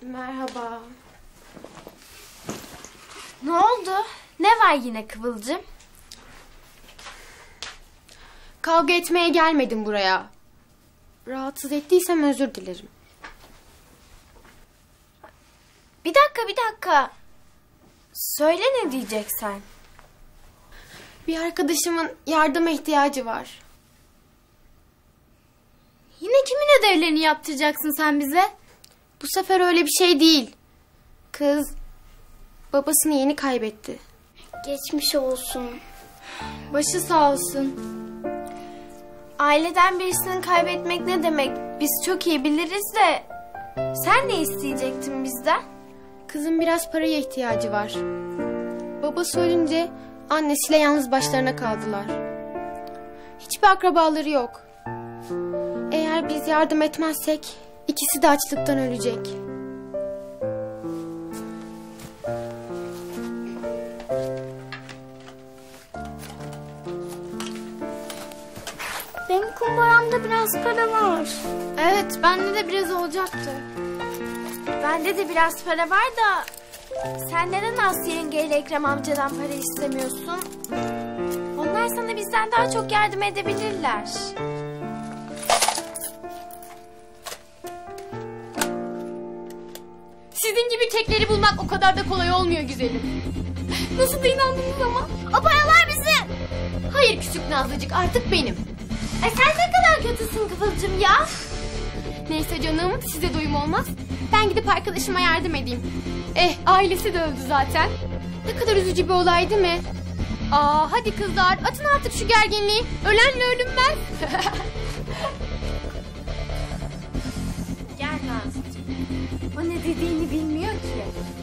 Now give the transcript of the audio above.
Merhaba. Ne oldu? Ne var yine Kıvılcım? Kavga etmeye gelmedim buraya. Rahatsız ettiysem özür dilerim. Bir dakika. Söyle ne diyeceksen. Bir arkadaşımın yardıma ihtiyacı var. Yine kimin ödevlerini yaptıracaksın sen bize? Bu sefer öyle bir şey değil. Kız babasını yeni kaybetti. Geçmiş olsun. Başı sağ olsun. Aileden birisini kaybetmek ne demek? Biz çok iyi biliriz de... Sen ne isteyecektin bizden? Kızın biraz paraya ihtiyacı var. Babası ölünce annesiyle yalnız başlarına kaldılar. Hiçbir akrabaları yok. Eğer biz yardım etmezsek ikisi de açlıktan ölecek. Benim kumbaramda biraz para var. Evet, bende de biraz olacaktı. Bende de biraz para var da... Sen neden Aslı yengeyle Ekrem amcadan para istemiyorsun? Onlar sana bizden daha çok yardım edebilirler. Sizin gibi kekleri bulmak o kadar da kolay olmuyor güzelim. Nasıl da inandınız ama? O paralar bizim. Hayır küçük Nazlıcık, artık benim. Sen ne kadar kötüsün Kıvılcım ya. Neyse canım, size doyum olmaz. Ben gidip arkadaşıma yardım edeyim. Ailesi de öldü zaten. Ne kadar üzücü bir olay değil mi? Hadi kızlar, atın artık şu gerginliği. Ölenle ölünmez. Gel Nazlıcığım. O ne dediğini bilmiyor ki.